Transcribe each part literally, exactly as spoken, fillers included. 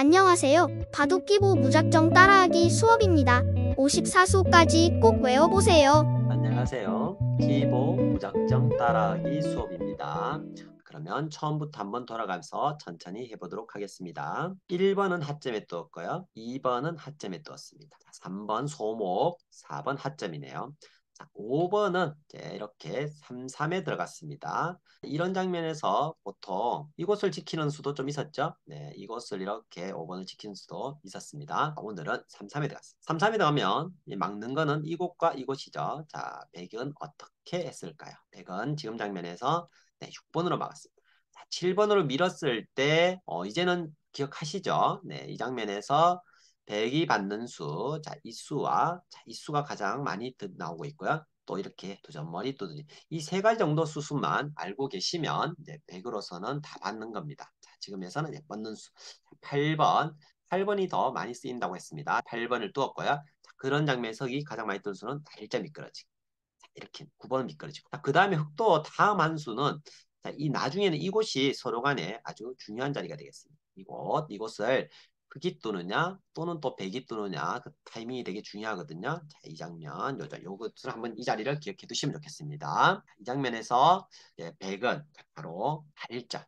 안녕하세요. 바둑기보 무작정 따라하기 수업입니다. 오십사 수까지 꼭 외워보세요. 안녕하세요. 기보 무작정 따라하기 수업입니다. 그러면 처음부터 한번 돌아가면서 천천히 해보도록 하겠습니다. 일 번은 하점에 뚜었고요. 이 번은 하점에 뚜었습니다. 삼 번 소목, 사 번 하점이네요. 자, 오 번은 이제 이렇게 삼, 삼에 들어갔습니다. 이런 장면에서 보통 이곳을 지키는 수도 좀 있었죠. 네, 이곳을 이렇게 오 번을 지키는 수도 있었습니다. 오늘은 삼, 삼에 들어갔습니다. 삼, 삼에 들어가면 막는 거는 이곳과 이곳이죠. 자, 백은 어떻게 했을까요? 백은 지금 장면에서 네, 육 번으로 막았습니다. 자, 칠 번으로 밀었을 때 어, 이제는 기억하시죠? 네, 이 장면에서 백이 받는 수, 자, 이 수와 자, 이 수가 가장 많이 나오고 있고요. 또 이렇게 두점머리 두드리 이 세 가지 정도 수수만 알고 계시면 이제 백으로서는 다 받는 겁니다. 자, 지금에서는 받는 수 팔 번, 팔 번이 더 많이 쓰인다고 했습니다. 팔 번을 두었고요. 자, 그런 장면에서 이 가장 많이 뜨는 수는 날짜 미끄러지고 자, 이렇게 구 번은 미끄러지고 그 다음에 흑도 다음 한 수는 자, 이 나중에는 이곳이 서로 간에 아주 중요한 자리가 되겠습니다. 이곳, 이곳을 흑이 뜨느냐 또는 또 백이 뜨느냐 그 타이밍이 되게 중요하거든요. 자, 이 장면, 요, 요것을 한번 이 자리를 기억해 두시면 좋겠습니다. 이 장면에서 예, 백은 바로 달자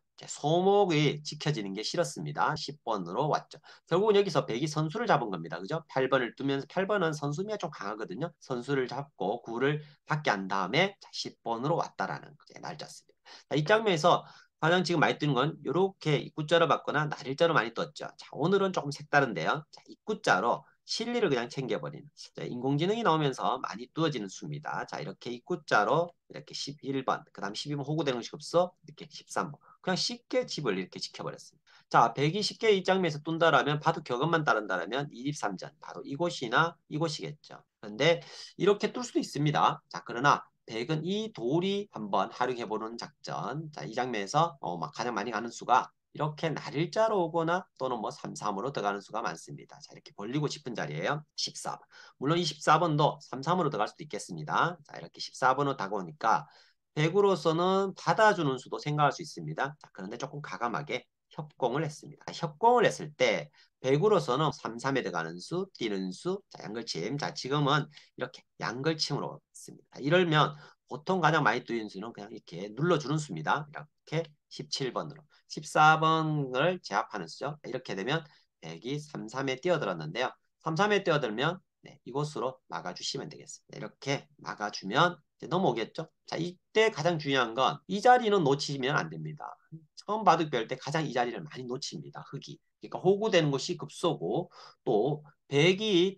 소목이 지켜지는 게 싫었습니다. 십 번으로 왔죠. 결국은 여기서 백이 선수를 잡은 겁니다. 그죠? 팔 번을 뜨면서 팔 번은 선수미가 좀 강하거든요. 선수를 잡고 구를 받게 한 다음에 십 번으로 왔다라는 날짜입니다. 이 장면에서 가장 지금 많이 뜨는 건 이렇게 입구자로 받거나 날일자로 많이 떴죠. 자, 오늘은 조금 색다른데요. 자, 입구자로 실리를 그냥 챙겨버리는 자, 인공지능이 나오면서 많이 뚜어지는 수입니다. 자, 이렇게 입구자로 이렇게 십일 번, 그 다음 십이 번 호구되는 것이 없어 이렇게 십삼 번. 그냥 쉽게 집을 이렇게 지켜버렸습니다. 자, 백이 쉽게 이 장면에서 뜬다라면 바로 격언만 따른다라면 이십삼 전 바로 이곳이나 이곳이겠죠. 그런데 이렇게 뜰 수도 있습니다. 자, 그러나 백은 이 돌이 한번 활용해보는 작전. 자, 이 장면에서 어, 막 가장 많이 가는 수가 이렇게 날일자로 오거나 또는 뭐 삼, 삼으로 들어가는 수가 많습니다. 자, 이렇게 벌리고 싶은 자리예요. 십사 번. 물론 이 십사 번도 삼, 삼으로 들어갈 수도 있겠습니다. 자, 이렇게 십사 번으로 다가오니까 백으로서는 받아주는 수도 생각할 수 있습니다. 자, 그런데 조금 가감하게 협공을 했습니다. 협공을 했을 때 백으로서는 삼, 삼에 들어가는 수, 뛰는 수, 자, 양글침. 자, 지금은 이렇게 양글침으로 했습니다. 이러면 보통 가장 많이 뜨이는 수는 그냥 이렇게 눌러주는 수입니다. 이렇게 십칠 번으로. 십사 번을 제압하는 수죠. 이렇게 되면 백이 삼, 삼에 뛰어들었는데요. 삼, 삼에 뛰어들면 네, 이곳으로 막아주시면 되겠습니다. 이렇게 막아주면 이제 넘어오겠죠. 자, 이때 가장 중요한 건 이 자리는 놓치면 안 됩니다. 처음 바둑 배울 때 가장 이 자리를 많이 놓칩니다. 흙이. 그러니까 호구되는 것이 급소고 또 백이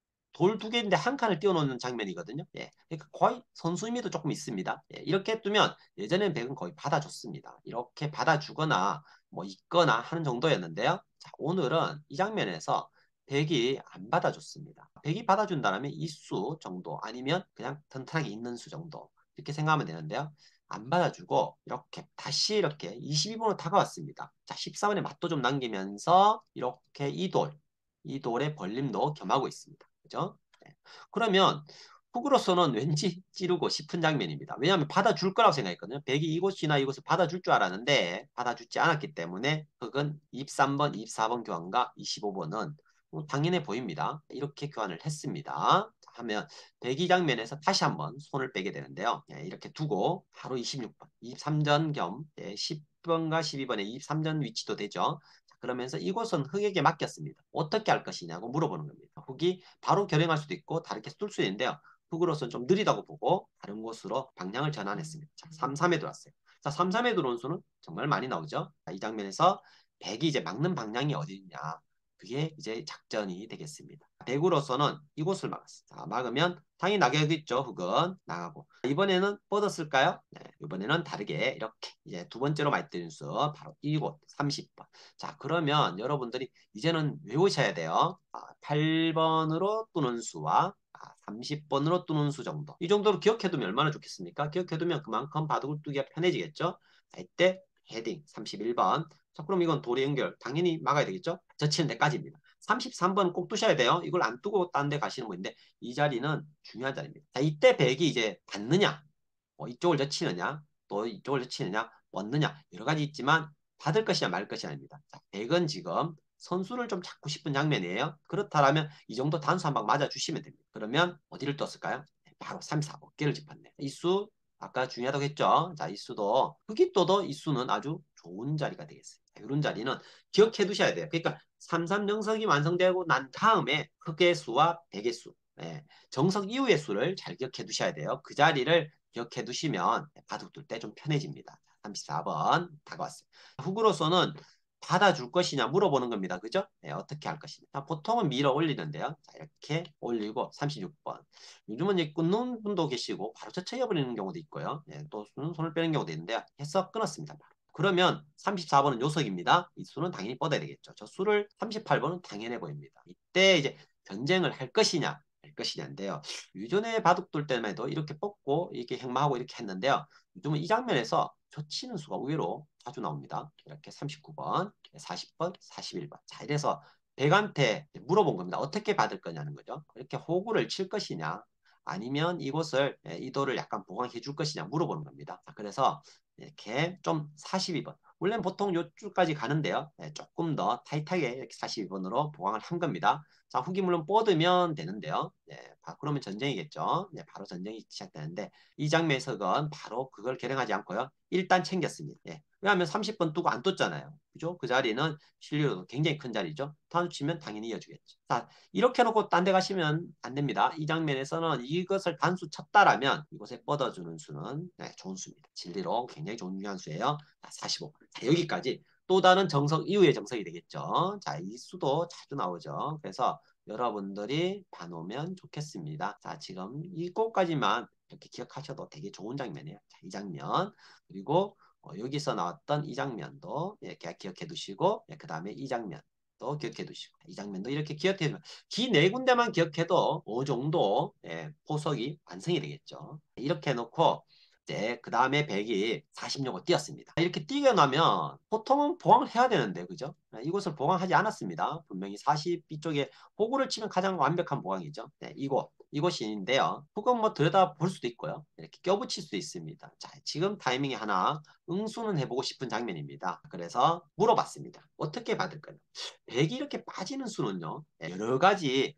돌 두 개인데 한 칸을 띄워놓는 장면이거든요. 예, 그러니까 거의 선수 의미도 조금 있습니다. 예, 이렇게 뜨면 예전엔 백은 거의 받아줬습니다. 이렇게 받아주거나 뭐 있거나 하는 정도였는데요. 자, 오늘은 이 장면에서 백이 안 받아줬습니다. 백이 받아준다면 이 수 정도 아니면 그냥 튼튼하게 있는 수 정도 이렇게 생각하면 되는데요. 안 받아주고 이렇게 다시 이렇게 이십이 번으로 다가왔습니다. 자, 십사 번에 맛도 좀 남기면서 이렇게 이 돌, 이 돌의 벌림도 겸하고 있습니다. 그죠? 네. 그러면 훅으로서는 왠지 찌르고 싶은 장면입니다. 왜냐하면 받아줄 거라고 생각했거든요. 백이 이곳이나 이곳을 받아줄 줄 알았는데 받아주지 않았기 때문에 흑은 이십삼 번, 이십사 번 교환과 이십오 번은 뭐 당연해 보입니다. 이렇게 교환을 했습니다. 하면 백이 장면에서 다시 한번 손을 빼게 되는데요. 예, 이렇게 두고 바로 이십육 번, 이십삼 전 겸 예, 십 번과 십이 번의 이십삼 전 위치도 되죠. 그러면서 이곳은 흑에게 맡겼습니다. 어떻게 할 것이냐고 물어보는 겁니다. 흑이 바로 결행할 수도 있고 다르게 뚫을 수도 있는데요. 흑으로서는 좀 느리다고 보고 다른 곳으로 방향을 전환했습니다. 자, 삼, 삼에 들어왔어요. 자, 삼, 삼에 들어온 수는 정말 많이 나오죠. 자, 이 장면에서 백이 이제 막는 방향이 어디냐. 그게 이제 작전이 되겠습니다. 백으로서는 이곳을 막았어요. 자, 막으면 당연히 나가겠죠. 흑은 나가고. 이번에는 뻗었을까요? 네, 이번에는 다르게 이렇게 이제 두 번째로 많이 뜨는 수 바로 이곳 삼십 번. 자, 그러면 여러분들이 이제는 외우셔야 돼요. 아, 팔 번으로 뜨는 수와 아, 삼십 번으로 뜨는 수 정도. 이 정도로 기억해두면 얼마나 좋겠습니까? 기억해두면 그만큼 바둑을 두기가 편해지겠죠? 자, 이때 헤딩 삼십일 번. 자, 그럼 이건 도리 연결 당연히 막아야 되겠죠? 젖히는 데까지입니다. 삼십삼 번은 꼭 두셔야 돼요. 이걸 안 두고 딴 데 가시는 분인데 이 자리는 중요한 자리입니다. 자, 이때 백이 이제 받느냐, 뭐 이쪽을 젖히느냐, 또 이쪽을 젖히느냐, 얻느냐 여러 가지 있지만 받을 것이냐 말 것이 아닙니다. 자, 백은 지금 선수를 좀 잡고 싶은 장면이에요. 그렇다면 이 정도 단수 한 방 맞아주시면 됩니다. 그러면 어디를 떴을까요? 바로 삼, 사, 어깨를 짚었네요. 이 수 아까 중요하다고 했죠. 자, 이 수도 흑이 떠도 이 수는 아주 좋은 자리가 되겠어요. 이런 자리는 기억해 두셔야 돼요. 그러니까 삼, 삼 정석이 완성되고 난 다음에 흑의 수와 백의 수, 예, 정석 이후의 수를 잘 기억해 두셔야 돼요. 그 자리를 기억해 두시면 바둑 둘 때 좀 편해집니다. 삼십사 번 다가왔어요. 흑으로서는 받아줄 것이냐 물어보는 겁니다. 그죠? 네, 어떻게 할 것이냐. 보통은 밀어 올리는데요. 자, 이렇게 올리고 삼십육 번. 요즘은 이제 끊는 분도 계시고 바로 쳐쳐버리는 경우도 있고요. 예, 또 손을 빼는 경우도 있는데 해서 끊었습니다. 바로. 그러면 삼십사 번은 요석입니다. 이 수는 당연히 뻗어야 되겠죠. 저 수를 삼십팔 번은 당연해 보입니다. 이때 이제 변쟁을 할 것이냐 할 것이냐인데요. 유전의 바둑돌 때만 해도 이렇게 뻗고 이렇게 행마하고 이렇게 했는데요. 요즘은 이 장면에서 젖히는 수가 의외로 자주 나옵니다. 이렇게 삼십구 번, 사십 번, 사십일 번. 자, 이래서 백한테 물어본 겁니다. 어떻게 받을 거냐는 거죠. 이렇게 호구를 칠 것이냐 아니면 이곳을 이 돌을 약간 보강해 줄 것이냐 물어보는 겁니다. 자, 그래서 이렇게 좀 사십이 번. 원래는 보통 요쪽까지 가는데요. 네, 조금 더 타이트하게 이렇게 사십이 번으로 보강을 한 겁니다. 자, 훅이 물론 뻗으면 되는데요. 네, 그러면 전쟁이겠죠. 네, 바로 전쟁이 시작되는데 이 장면에서는 바로 그걸 결행하지 않고요. 일단 챙겼습니다. 네, 왜냐하면 삼십 번 두고 안 떴잖아요. 그죠? 그 자리는 실리로 굉장히 큰 자리죠. 다운 치면 당연히 이어주겠죠. 자, 이렇게 놓고 딴 데 가시면 안 됩니다. 이 장면에서는 이것을 단수 쳤다라면 이곳에 뻗어주는 수는 네, 좋은 수입니다. 진리로 굉장히 중요한 수예요. 자, 사십오. 자, 여기까지 또 다른 정석 이후의 정석이 되겠죠. 자, 이 수도 자주 나오죠. 그래서 여러분들이 봐놓으면 좋겠습니다. 자, 지금 이것까지만 이렇게 기억하셔도 되게 좋은 장면이에요. 자, 이 장면 그리고 어, 여기서 나왔던 이 장면도 이렇게 기억해 두시고 예, 그 다음에 이 장면 또 기억해 두시고 이 장면도 이렇게 기억해 두면 기 네 군데만 기억해도 어느 정도 예, 포석이 완성이 되겠죠. 이렇게 해놓고 이제 그 다음에 백이 사십육을 띄었습니다. 이렇게 띄게 나면 보통은 보강을 해야 되는데 그죠? 이곳을 보강하지 않았습니다. 분명히 사십 이쪽에 호구를 치면 가장 완벽한 보강이죠. 네, 이곳 이곳인데요. 혹은 뭐 들여다 볼 수도 있고요. 이렇게 껴붙일 수도 있습니다. 자, 지금 타이밍에 하나 응수는 해보고 싶은 장면입니다. 그래서 물어봤습니다. 어떻게 받을까요? 백이 이렇게 빠지는 수는요. 여러 가지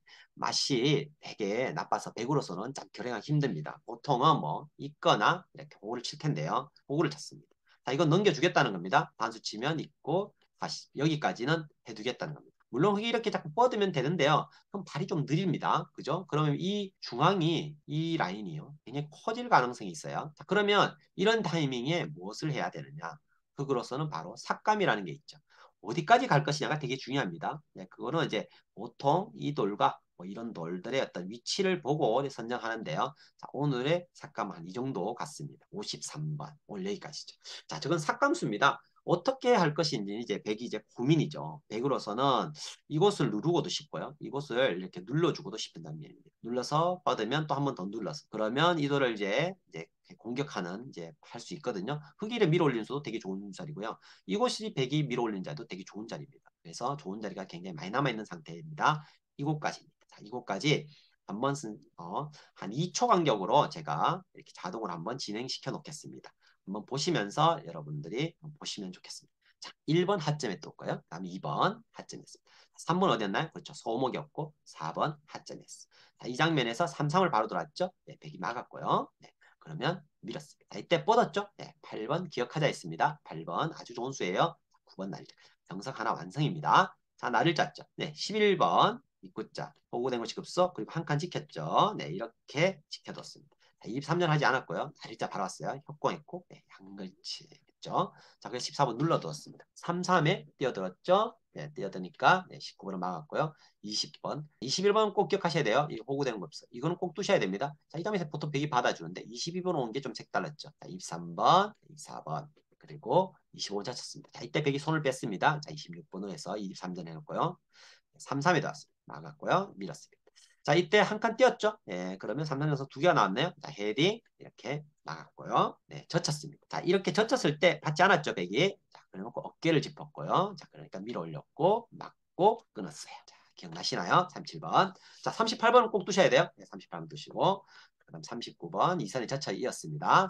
맛이 되게 나빠서 백으로서는 참 결행하기 힘듭니다. 보통은 뭐 있거나 이렇게 호구를 칠 텐데요. 호구를 쳤습니다. 자, 이건 넘겨주겠다는 겁니다. 단수 치면 있고 다시 여기까지는 해두겠다는 겁니다. 물론 흙이 이렇게 자꾸 뻗으면 되는데요. 그럼 발이 좀 느립니다. 그죠? 그러면 이 중앙이 이 라인이요. 굉장히 커질 가능성이 있어요. 자, 그러면 이런 타이밍에 무엇을 해야 되느냐? 흙으로서는 바로 삭감이라는 게 있죠. 어디까지 갈 것이냐가 되게 중요합니다. 네, 그거는 이제 보통 이 돌과 뭐 이런 돌들의 어떤 위치를 보고 선정하는데요. 자, 오늘의 삭감 한 이 정도 같습니다. 오십삼 번. 오늘 여기까지죠. 자, 저건 삭감수입니다. 어떻게 할 것인지 이제 백이 이제 고민이죠. 백으로서는 이곳을 누르고도 싶고요. 이곳을 이렇게 눌러주고도 싶은 장면입니다. 눌러서 뻗으면 또 한 번 더 눌러서 그러면 이 돌을 이제, 이제 공격하는 이제 할 수 있거든요. 흑이를 밀어 올리는 수도 되게 좋은 자리고요. 이곳이 백이 밀어 올리는 자리도 되게 좋은 자리입니다. 그래서 좋은 자리가 굉장히 많이 남아 있는 상태입니다. 이곳까지입니다. 자, 이곳까지 한번 쓴, 어, 한 이 초 간격으로 제가 이렇게 자동으로 한번 진행시켜 놓겠습니다. 한번 보시면서 여러분들이 보시면 좋겠습니다. 자, 일 번 하점에 떴고요. 그 다음에 이 번 하점이었습니다. 삼 번 어디였나요? 그렇죠. 소목이었고 사 번 하점이었어요. 자, 이 장면에서 삼, 삼을 바로 들어왔죠. 네, 백이 막았고요. 네, 그러면 밀었습니다. 자, 이때 뻗었죠. 네, 팔 번 기억하자 있습니다. 팔 번 아주 좋은 수예요. 구 번 날짜. 정석 하나 완성입니다. 자, 나를 짰죠. 네, 십일 번 입구자, 보고된 거 지급소, 그리고 한 칸 지켰죠. 네, 이렇게 지켜뒀습니다. 자, 이십삼 년 하지 않았고요. 날짜 바로 왔어요. 협공했고, 네, 양글치 했죠. 자, 그래서 십사 번 눌러두었습니다. 삼, 삼에 뛰어들었죠. 네, 뛰어드니까 네, 십구 번을 막았고요. 이십 번, 이십일 번 꼭 기억하셔야 돼요. 이 호구되는 거 없어. 이거는 꼭 두셔야 됩니다. 자, 이 점에서 보통 백이 받아주는데 이십이 번 온 게 좀 색달랐죠. 자, 이십삼 번, 이십사 번, 그리고 이십오 번 쳤습니다. 자, 이때 백이 손을 뺐습니다. 자, 이십육 번으로 해서 이십삼 전 해놓고요. 삼, 삼에 들어왔습니다. 막았고요. 밀었습니다. 자, 이때 한 칸 띄었죠? 예, 그러면 삼 단에서 두 개가 나왔네요. 자, 헤딩 이렇게 나갔고요. 네, 젖혔습니다. 자, 이렇게 젖혔을 때 받지 않았죠, 백이. 자, 그래놓고 어깨를 짚었고요. 자, 그러니까 밀어 올렸고 막고 끊었어요. 자, 기억나시나요? 삼십칠 번. 자, 삼십팔 번은 꼭 두셔야 돼요. 네, 삼십팔 번 두시고 그다음 삼십구 번 이선의 젖혀 이었습니다. 사십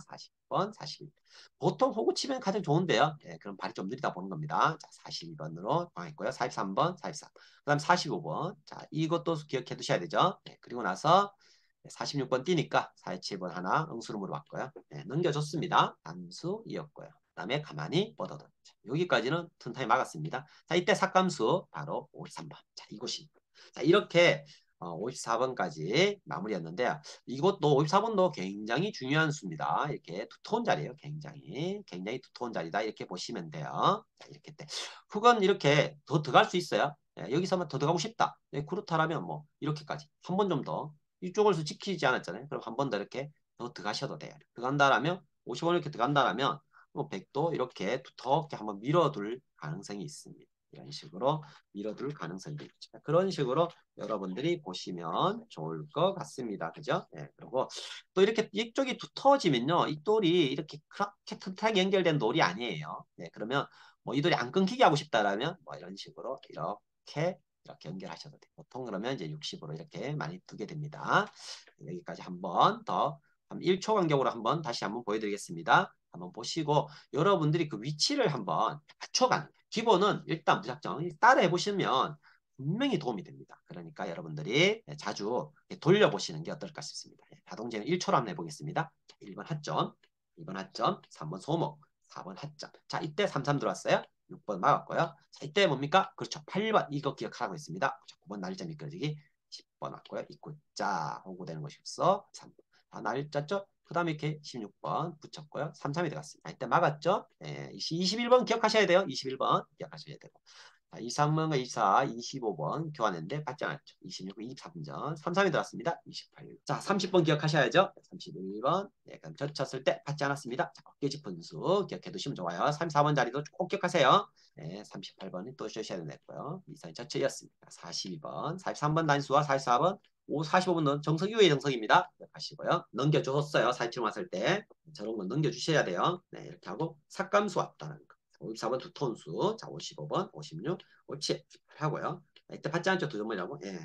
번, 사십일 번. 보통 호구 치면 가장 좋은데요. 예, 그럼 발이 좀 느리다 보는 겁니다. 자, 사십이 번으로 정했고요. 사십삼 번, 사십사 번. 그 다음 사십오 번. 자, 이것도 기억해 두셔야 되죠. 예, 그리고 나서 사십육 번 뛰니까 사십칠 번 하나 응수름으로 바꿔요. 예, 넘겨줬습니다. 단수이었고요. 그 다음에 가만히 뻗어도. 여기까지는 튼튼히 막았습니다. 자, 이때 삭감수 바로 오십삼 번. 자, 이곳이. 자, 이렇게 어, 오십사 번까지 마무리였는데요. 이것도 오십사 번도 굉장히 중요한 수입니다. 이렇게 두터운 자리예요. 굉장히 굉장히 두터운 자리다. 이렇게 보시면 돼요. 자, 이렇게 때 훅은 이렇게 더 들어갈 수 있어요. 예, 여기서만 더 들어가고 싶다. 예, 그렇다면 뭐 이렇게까지 한 번 좀 더 이쪽을 지키지 않았잖아요. 그럼 한 번 더 이렇게 더 들어가셔도 돼요. 들어간다라면 오십 원 이렇게 들어간다라면 뭐 백도 이렇게 두텁게 한번 밀어둘 가능성이 있습니다. 이런 식으로 밀어둘 가능성이 있죠. 그런 식으로 여러분들이 보시면 좋을 것 같습니다. 그죠? 네, 그리고 또 이렇게 이쪽이 두터워지면요. 이 돌이 이렇게 그렇게 튼튼하게 연결된 돌이 아니에요. 네, 그러면 뭐 이 돌이 안 끊기게 하고 싶다라면 뭐 이런 식으로 이렇게 이렇게 연결하셔도 돼요. 보통 그러면 이제 육십으로 이렇게 많이 두게 됩니다. 여기까지 한번 더 일 초 간격으로 한번 다시 한번 보여드리겠습니다. 한번 보시고 여러분들이 그 위치를 한번 맞춰가는 거예요. 기본은 일단 무작정 따라해 보시면 분명히 도움이 됩니다. 그러니까 여러분들이 자주 돌려보시는 게 어떨까 싶습니다. 다동제는 일 초로 한번 해보겠습니다. 일 번 하점, 이 번 하점, 삼 번 소목, 사 번 하점. 자, 이때 삼삼 들어왔어요. 육 번 막았고요. 자, 이때 뭡니까? 그렇죠. 팔 번 이거 기억하고 있습니다. 구 번 날짜 미끄러지기, 십 번 왔고요. 입구자 호구되는 것이 없어. 삼 번. 아, 날짜죠? 그 다음에 이렇게 십육 번 붙였고요. 삼, 삼이 들어갔습니다. 이때 막았죠? 예, 이십일 번 기억하셔야 돼요. 이십일 번 기억하셔야 되고. 자, 이십삼 번과 이십사, 이십오 번 교환했는데 받지 않았죠. 이십육 번, 이십삼 번, 삼, 삼이 들어갔습니다. 이십팔 번. 자, 삼십 번 기억하셔야죠. 삼십일 번. 예, 그럼 젖혔을 때 받지 않았습니다. 자, 어깨 짚은 수 기억해 두시면 좋아요. 삼십사 번 자리도 꼭 기억하세요. 네, 삼십팔 번이 또 주셔야 되고요. 이상이 젖혀였습니다. 사십이 번, 사십삼 번 단수와 사십사 번, 오, 사십오 번은 정석 이후의 정석입니다. 기억하시고요. 넘겨줬어요. 사십칠 번 왔을 때. 저런 건 넘겨주셔야 돼요. 네, 이렇게 하고 삭감수 왔다는 거. 오십사 번 두터운 수. 자, 오십오 번, 오십육, 오십칠 하고요. 이때 받지 않죠? 두 점이라고. 예,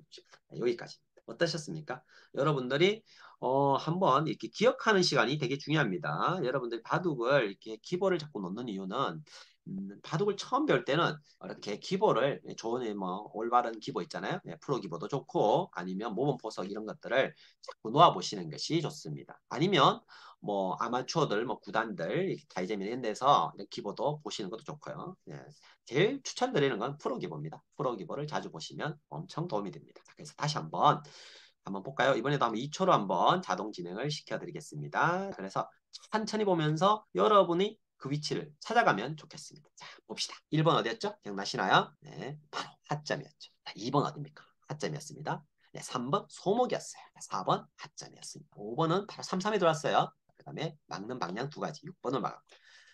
여기까지. 어떠셨습니까? 여러분들이 어, 한번 이렇게 기억하는 시간이 되게 중요합니다. 여러분들이 바둑을 이렇게 기보를 자꾸 놓는 이유는 음, 바둑을 처음 배울 때는 이렇게 기보를 좋은 뭐 올바른 기보 있잖아요. 네, 프로 기보도 좋고 아니면 모범 포석 이런 것들을 자꾸 놓아 보시는 것이 좋습니다. 아니면 뭐 아마추어들 뭐 구단들 다이제미 이런 데서 기보도 보시는 것도 좋고요. 네, 제일 추천드리는 건 프로 기보입니다. 프로 기보를 자주 보시면 엄청 도움이 됩니다. 자, 그래서 다시 한번 한번 볼까요? 이번에도 한번 이 초로 한번 자동 진행을 시켜드리겠습니다. 그래서 천천히 보면서 여러분이 그 위치를 찾아가면 좋겠습니다. 자, 봅시다. 일 번 어디였죠? 기억나시나요? 네, 바로 하점이었죠. 자, 이 번 어디입니까? 하점이었습니다. 네, 삼 번 소목이었어요. 사 번 하점이었습니다. 오 번은 바로 삼, 삼이 들어왔어요. 그 다음에 막는 방향 두 가지, 육 번을 막았고.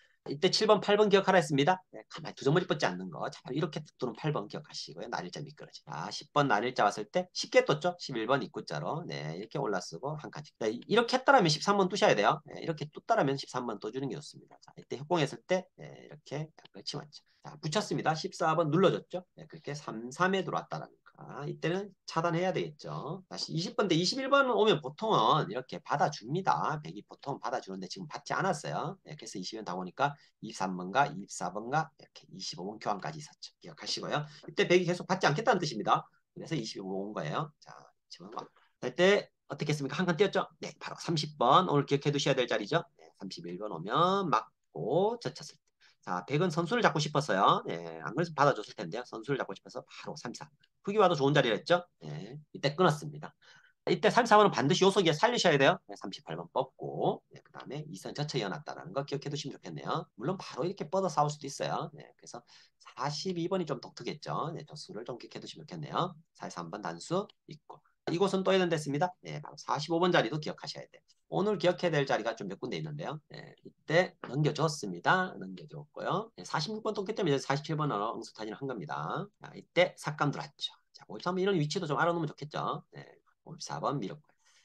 이때 칠 번, 팔 번 기억하라 했습니다. 네, 가만히 두 점머리 뻗지 않는 거. 자, 이렇게 툭 두는 팔 번 기억하시고요. 날일자 미끄러지. 자, 십 번 날일자 왔을 때 쉽게 떴죠? 십일 번 입구자로. 네, 이렇게 올라쓰고 한 칸씩. 네, 이렇게 했다라면 십삼 번 뜨셔야 돼요. 네, 이렇게 떴다라면 십삼 번 떠주는 게 좋습니다. 자, 이때 협공했을 때 네, 이렇게 그렇지 맞죠. 자, 붙였습니다. 십사 번 눌러줬죠? 네, 그렇게 삼, 삼에 들어왔다라는 거. 아, 이때는 차단해야 되겠죠. 다시 이십 번 대 이십일 번 오면 보통은 이렇게 받아줍니다. 백이 보통 받아주는데 지금 받지 않았어요. 네, 그래서 이십 번 다 오니까 이십삼 번과 이십사 번과 이렇게 이십오 번 교환까지 있었죠. 기억하시고요. 이때 백이 계속 받지 않겠다는 뜻입니다. 그래서 이십오 온 거예요. 자, 지금 이때 어떻게 했습니까? 한 칸 띄었죠? 네, 바로 삼십 번 오늘 기억해 두셔야 될 자리죠. 네, 삼십일 번 오면 맞고 젖혔을 때. 자, 백은 선수를 잡고 싶었어요. 네, 안 그래서 받아줬을 텐데요. 선수를 잡고 싶어서 바로 삼십사. 흑이 와도 좋은 자리랬죠? 네, 이때 끊었습니다. 이때 삼십사 번은 반드시 요소기에 살리셔야 돼요. 네, 삼십팔 번 뻗고 네, 그 다음에 이선 전체 이어놨다는 거 기억해 두시면 좋겠네요. 물론 바로 이렇게 뻗어 싸울 수도 있어요. 네, 그래서 사십이 번이 좀 독특했죠. 네, 조수를 좀 기억해 두시면 좋겠네요. 사십삼 번 단수 있고 이곳은 또 해당됐습니다. 네, 바로 사십오 번 자리도 기억하셔야 돼요. 오늘 기억해야 될 자리가 좀 몇 군데 있는데요. 네, 이때 넘겨줬습니다. 넘겨줬고요. 네, 사십육 번 떴기 때문에 사십칠 번으로 응수타진을 한 겁니다. 자, 이때 삭감 들어왔죠. 자, 오십삼 번 이런 위치도 좀 알아놓으면 좋겠죠. 네, 오십사 번 밀었고요.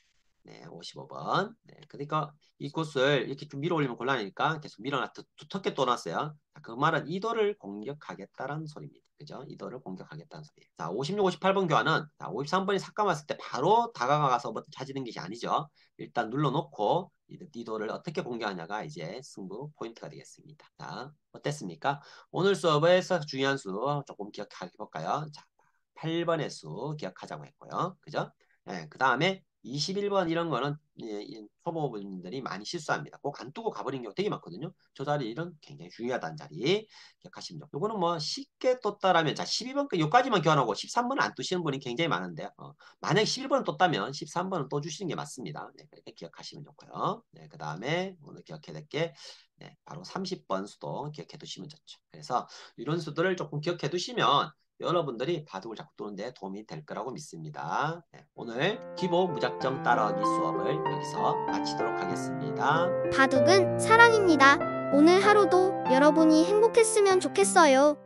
네, 오십오 번. 네, 그러니까 이 곳을 이렇게 좀 밀어 올리면 곤란하니까 계속 밀어놔 두- 두텁게 또 놨어요. 자, 그 말은 이 도를 공격하겠다라는 소리입니다. 그죠? 이 도를 공격하겠다는 소리예요. 자, 오십육, 오십팔 번 교환은 자, 오십삼 번이 삭감 왔을 때 바로 다가가서 뭐 찾는 것이 아니죠. 일단 눌러놓고 이, 이 도를 어떻게 공격하냐가 이제 승부 포인트가 되겠습니다. 자, 어땠습니까? 오늘 수업에서 중요한 수 조금 기억해 볼까요? 자, 팔 번의 수 기억하자고 했고요. 그죠? 네, 그 다음에 이십일 번 이런 거는 예, 이 초보분들이 많이 실수합니다. 꼭 안 뜨고 가버린 경우 되게 많거든요. 저 자리는 굉장히 중요하다는 자리 기억하시면 좋고 요거는 뭐 쉽게 떴다라면 자 십이 번 요까지만 교환하고 십삼 번은 안 뜨시는 분이 굉장히 많은데요. 어, 만약에 십일 번은 떴다면 십삼 번은 또 주시는 게 맞습니다. 네, 그렇게 기억하시면 좋고요. 네, 그 다음에 오늘 기억해야 될 게 네, 바로 삼십 번 수도 기억해 두시면 좋죠. 그래서 이런 수들을 조금 기억해 두시면 여러분들이 바둑을 자꾸 두는데 도움이 될 거라고 믿습니다. 네, 오늘 기보 무작정 따라하기 수업을 여기서 마치도록 하겠습니다. 바둑은 사랑입니다. 오늘 하루도 여러분이 행복했으면 좋겠어요.